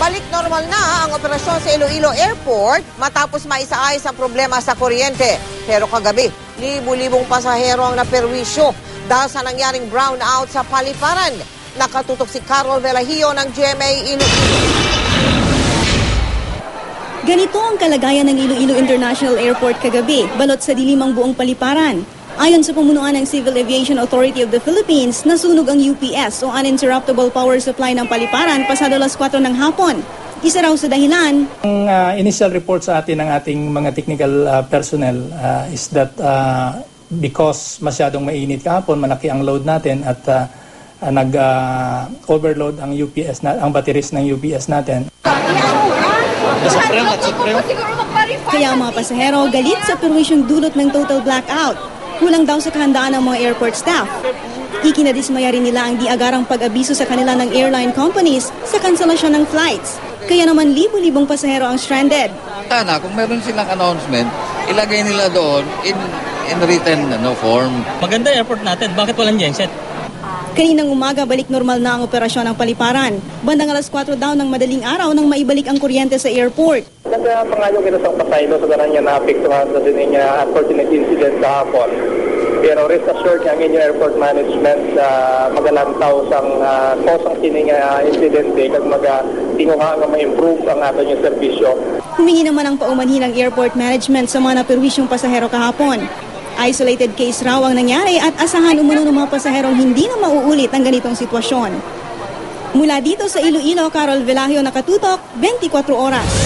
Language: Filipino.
Balik normal na ang operasyon sa Iloilo Airport matapos maisaayos ang problema sa kuryente. Pero kagabi, libu-libong pasahero ang naperwisyo dahil sa nangyaring brownout sa paliparan. Nakatutok si Carol Velahio ng GMA Iloilo. Ganito ang kalagayan ng Iloilo International Airport kagabi, balot sa dilim ang buong paliparan. Ayon sa pamunuan ng Civil Aviation Authority of the Philippines, nasunog ang UPS o uninterruptible power supply ng paliparan pasado alas 4 ng hapon. Isa raw sa dahilan. Ang initial report sa atin ng ating mga technical personnel is that because masyadong mainit kahapon, malaki ang load natin at nag-overload ang UPS ang batteries ng UPS natin. Kaya ang mga pasahero galit sa perwisyong dulot ng total blackout. Kulang daw sa kahandaan ng mga airport staff. Ikinadismaya rin nila ang di-agarang pag-abiso sa kanila ng airline companies sa kanselasyon ng flights. Kaya naman libu-libong pasahero ang stranded. Sana kung meron silang announcement, ilagay nila doon in written form. Maganda airport natin, bakit walang genset? Kaninang umaga, balik normal na ang operasyon ng paliparan. Bandang alas 4 daw ng madaling araw nang maibalik ang kuryente sa airport. Nagpangayo kita sa pasahero sa daran niya naapektuhan sa din niya unfortunate incident kahapon. Pero rest assured ang inyong airport management magalantaw sang kosang kining incident kag tinguha nga ma-improve ang ato yung serbisyo. Humingi naman ang paumanhin ng airport management sa mga naperwisyong pasahero kahapon. Isolated case raw ang nangyari at asahan umano ng mga pasaherong hindi na mauulit ang ganitong sitwasyon. Mula dito sa Iloilo, Carol Velahio, nakatutok, 24 Oras.